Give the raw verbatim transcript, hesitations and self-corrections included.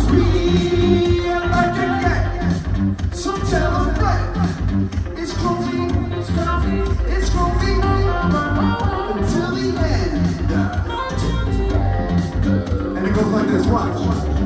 free like a cat. So tell a friend, it's groovy, it's groovy, it's groovy until the end. And it goes like this, watch.